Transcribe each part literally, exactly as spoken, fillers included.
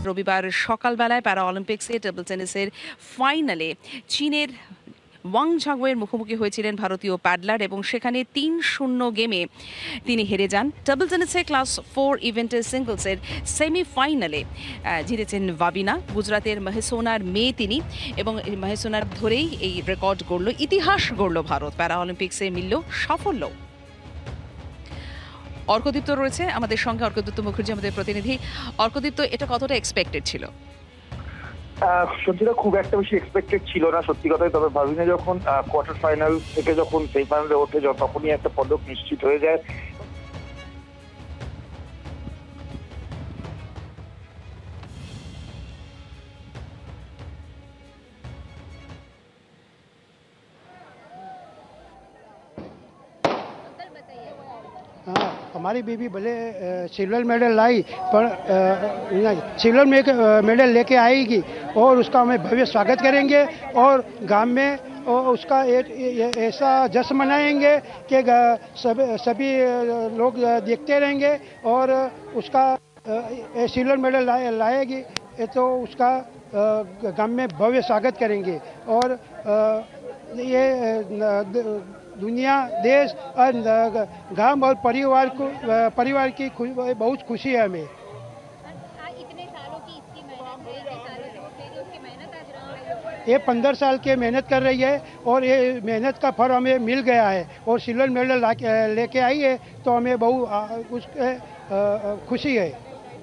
রবিবার সকালবেলায় প্যারা অলিম্পিক্সে টেবিল টেনিসের ফাইনালে চীনের ওয়াং ঝাংওয়ের মুখোমুখি হয়েছিলেন ভারতীয় প্যাডলার এবং সেখানে তিন শূন্য গেমে তিনি হেরে যান। টেবিল টেনিসে ক্লাস ফোর ইভেন্টের সিঙ্গলসের সেমিফাইনালে জিতেছেন ভাবিনা, গুজরাতের মহেসোনার মেয়ে তিনি, এবং মহেসোনার ধরেই এই রেকর্ড গড়ল, ইতিহাস গড়ল ভারত। প্যারা অলিম্পিক্সে মিলল সাফল্য। অর্কদীপ্ত রয়েছে আমাদের সঙ্গে, অর্কদীপ্ত মুখার্জি আমাদের প্রতিনিধি। অর্কদীপ্ত, এটা কতটা এক্সপেক্টেড ছিল? সত্যিটা খুব একটা বেশি এক্সপেক্টেড ছিল না, সত্যি কথাই। তবে ভাবিনা যখন কোয়ার্টার ফাইনাল থেকে যখন সেমিফাইনালে ওঠে, তখনই একটা পদক নিশ্চিত হয়ে যায়। हाँ, हमारी बीबी भले सिल्वर मेडल लाई, पर सिल्वर मेडल लेके आएगी और उसका हम भव्य स्वागत करेंगे और गांव में और उसका एक ऐसा जश्न मनाएंगे कि सभी सभी लोग देखते रहेंगे और उसका सिल्वर मेडल लाएगी तो उसका गांव में भव्य स्वागत करेंगे। और ये दुनिया, देश और गांव और परिवार को परिवार की बहुत खुशी है हमें। इतने सालों की इसकी मेहनत है, इतने सालों से वो खेली, उसकी मेहनत आज रंग लाई। ये पंद्रह साल की मेहनत कर रही है और ये मेहनत का फल हमें मिल गया है और सिल्वर मेडल लेके आई है, तो हमें बहुत उसके खुशी है।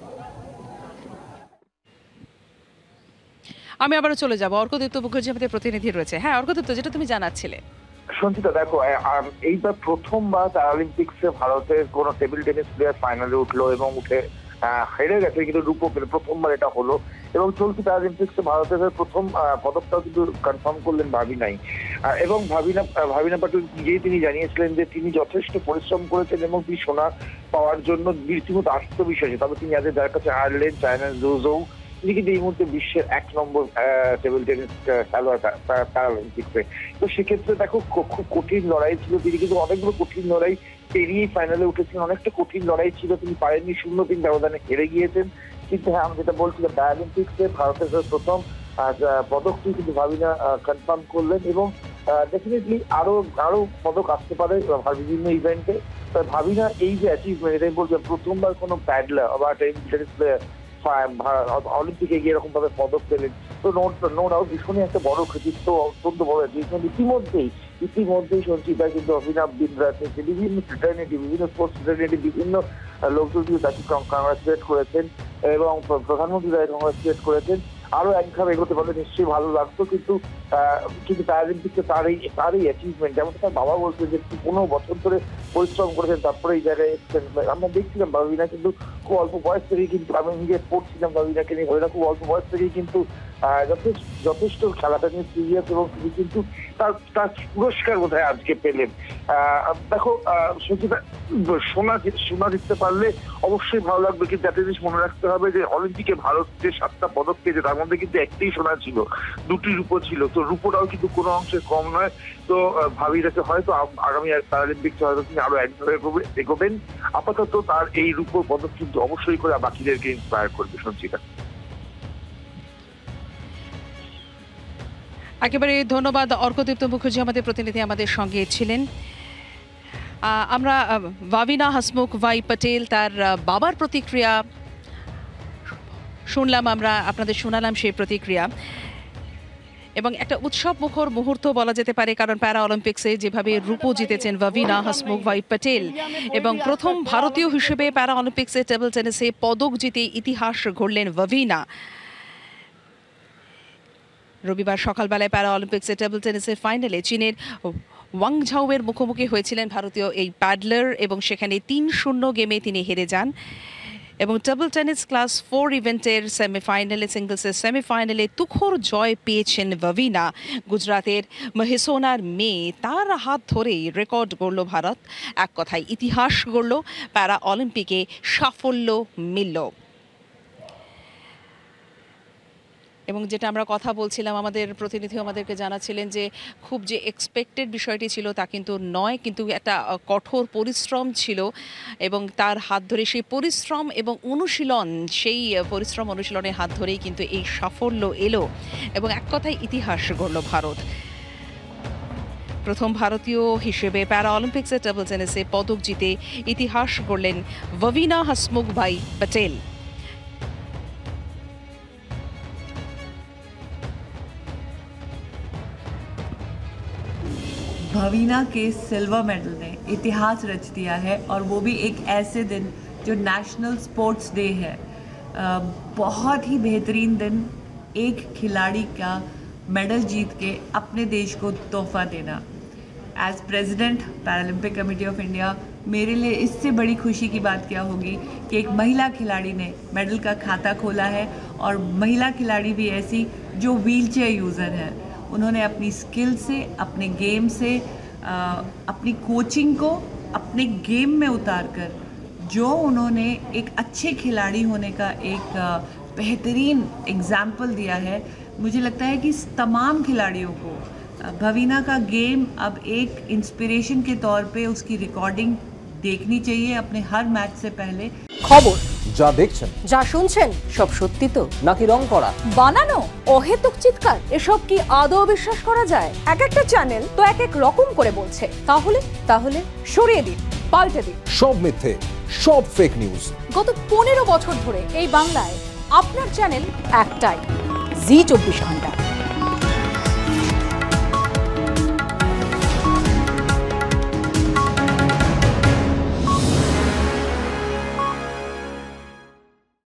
আমি আবারও চলে যাব, অর্কদীপ্ত মুখার্জি আমাদের প্রতিনিধি রয়েছে। হ্যাঁ অর্কদীপ্ত, যেটা তুমি জানাচ্ছিলে। সঞ্চিতা, দেখো, এইবার প্রথমবার প্যারালিম্পিক্সে ভারতের কোন টেবিল টেনিস প্লেয়ার ফাইনালে উঠলো এবং উঠে হেরে গেছে, কিন্তু রূপো পেল, প্রথমবার এটা হলো। এবং চলতি প্যারালিম্পিক্সে ভারতের প্রথম পদকটাও কিন্তু কনফার্ম করলেন ভাবিনাই। এবং ভাবিনা ভাবিনা পাটুল নিজেই তিনি জানিয়েছিলেন যে তিনি যথেষ্ট পরিশ্রম করেছেন এবং তিনি সোনা পাওয়ার জন্য রীতিমতো আত্মবিশ্বাসী। তবে তিনি আজ যার কাছে হারলেন, চায়নার জোজৌ, তিনি কিন্তু এই মুহূর্তে বিশ্বের এক নম্বর টেবিল টেনিস খেলোয়াড় প্যারালিম্পিক্সে। তো সেক্ষেত্রে দেখো, খুব কঠিন লড়াই ছিল, তিনি কিন্তু অনেকগুলো কঠিন লড়াই পেরিয়ে ফাইনালে উঠেছিলেন। অনেকটা কঠিন লড়াই ছিল, তিনি পারেননি, শূন্য তিন ব্যবধানে হেরে গিয়েছেন। কিন্তু হ্যাঁ, আমি যেটা বলছিলাম, প্যারালিম্পিক্সে ভারতের প্রথম পদকটি কিন্তু ভাবিনা কনফার্ম করলেন এবং ডেফিনেটলি আরো আরো পদক আসতে পারে বিভিন্ন ইভেন্টে। ভাবিনা এই যে অ্যাচিভমেন্ট, এটাই বলছিলাম, প্রথমবার কোনো প্যাডলার বা টেবিল টেনিস প্লেয়ার অলিম্পিকে গিয়ে এরকম ভাবে পদক পেলেন, তো নো ডাউট ভীষণই একটা বড় কৃতিত্ব, অত্যন্ত বড় অ্যাচিভমেন্ট। ইতিমধ্যেই ইতিমধ্যেই সঞ্চিতা কিন্তু অভিনব বিন্দ্রা থেকে বিভিন্ন ফ্রেটার্নিটি, বিভিন্ন স্পোর্টস ফ্রেটার্নিটি, বিভিন্ন লোকজন কিন্তু তাকে কংগ্রাচুলেট করেছেন এবং প্রধানমন্ত্রী তাকে কংগ্রাচুলেট করেছেন। আরো একভাবে এগোতে পারলে নিশ্চয়ই ভালো লাগতো, কিন্তু কিন্তু প্যারালিম্পিক্সে তার এই তার এই অ্যাচিভমেন্ট, যেমন তার বাবা বলছে যে পনেরো বছর ধরে পরিশ্রম করেছেন, তারপরে এই জায়গায় এসেছেন। আমরা দেখছিলাম ভাবিনা কিন্তু খুব অল্প বয়স থেকেই, কিন্তু আমি নিজে পড়ছিলাম ভাবিনাকে নিয়ে, ভাবিনা খুব অল্প বয়স থেকেই কিন্তু যথেষ্ট যথেষ্ট খেলাটা নিয়ে সিরিয়াস এবং তিনি কিন্তু তার তার পুরস্কার বোধহয় আজকে পেলেন। দেখো সত্যি, সোনা সোনা জিততে পারলে অবশ্যই ভালো লাগবে, কিন্তু একটা জিনিস মনে রাখতে হবে যে অলিম্পিকে ভারত যে সাতটা পদক পেয়েছে তার মধ্যে কিন্তু একটাই সোনা ছিল, দুটি রূপো ছিল। তো রূপোটাও কিন্তু কোনো অংশে কম নয়। তো ভাবিনাকে হয়তো আগামী প্যারালিম্পিক্সে হয়তো তিনি আরো একভাবে এগোবেন। আপাতত তার এই রূপোর পদক কিন্তু অবশ্যই করে বাকিদেরকে ইন্সপায়ার করবে। সঞ্চিতা, একেবারে ধন্যবাদ অর্কদীপ্ত মুখার্জি আমাদের প্রতিনিধি আমাদের সঙ্গে ছিলেন। আমরা ভাবিনা হাসমুখ ভাই পটেল, তার বাবার প্রতিক্রিয়া শুনলাম, আমরা আপনাদের শোনালাম সেই প্রতিক্রিয়া, এবং একটা উৎসব মুখর মুহূর্ত বলা যেতে পারে, কারণ প্যারা অলিম্পিক্সে যেভাবে রূপো জিতেছেন ভাবিনা হাসমুখ ভাই পটেল এবং প্রথম ভারতীয় হিসেবে প্যারা অলিম্পিক্সে টেবিল টেনিসে পদক জিতে ইতিহাস গড়লেন ভাবিনা। রবিবার সকালবেলায় প্যারা অলিম্পিক্সে টেবিল টেনিসের ফাইনালে চীনের ওয়াং ঝাংওয়ের মুখোমুখি হয়েছিলেন ভারতীয় এই প্যাডলার এবং সেখানে তিন শূন্য গেমে তিনি হেরে যান। এবং টেবিল টেনিস ক্লাস ফোর ইভেন্টের সেমিফাইনালে, সিঙ্গলসের সেমিফাইনালে তুখোর জয় পেয়েছেন ভাবিনা, গুজরাতের মহেসোনার মেয়ে। তার হাত ধরেই রেকর্ড গড়ল ভারত, এক কথায় ইতিহাস গড়ল, প্যারা অলিম্পিকে সাফল্য মিলল। এবং যেটা আমরা কথা বলছিলাম, আমাদের প্রতিনিধি আমাদেরকে জানাচ্ছিলেন যে খুব যে এক্সপেক্টেড বিষয়টি ছিল তা কিন্তু নয়, কিন্তু একটা কঠোর পরিশ্রম ছিল এবং তার হাত ধরে সেই পরিশ্রম এবং অনুশীলন, সেই পরিশ্রম অনুশীলনের হাত ধরেই কিন্তু এই সাফল্য এলো এবং এক কথায় ইতিহাস গড়ল ভারত। প্রথম ভারতীয় হিসেবে প্যারা অলিম্পিক্সে টেবল টেনিসে পদক জিতে ইতিহাস গড়লেন ভবিনা হসমুখভাই পটেল। भवीना के सिल्वर मेडल ने इतिहास रच दिया है और वो भी एक ऐसे दिन जो नेशनल स्पोर्ट्स डे है। बहुत ही बेहतरीन दिन, एक खिलाड़ी का मेडल जीत के अपने देश को तोहफा देना। As president paralympic committee of India मेरे लिए इससे बड़ी खुशी की बात क्या होगी कि एक महिला खिलाड़ी ने मेडल का खाता खोला है, और महिला खिलाड़ी भी ऐसी जो व्हीलचेयर यूज़र है। उन्होंने अपनी स्किल से, अपने गेम से, आ, अपनी कोचिंग को अपने गेम में उतारकर जो उन्होंने एक अच्छे खिलाड़ी होने का एक बेहतरीन एग्जाम्पल दिया है, मुझे लगता है कि तमाम खिलाड़ियों को भवीना का गेम अब एक इंस्पिरेशन के तौर पे उसकी रिकॉर्डिंग देखनी चाहिए अपने हर मैच से पहले। खबर যা দেখছেন যা শুনছেন সব সত্যি তো নাকি রং করা বানানো অহেতুক চিৎকার এসব কি আদৌ বিশ্বাস করা যায়? এক একটা চ্যানেল তো এক এক রকম করে বলছে, তাহলে তাহলে সরিয়ে দিন, পাল্টে দিন। সব মিথ্যে, সব ফেক নিউজ। গত পনেরো বছর ধরে এই বাংলায় আপনার চ্যানেল একটাই, জি চব্বিশ ঘন্টা।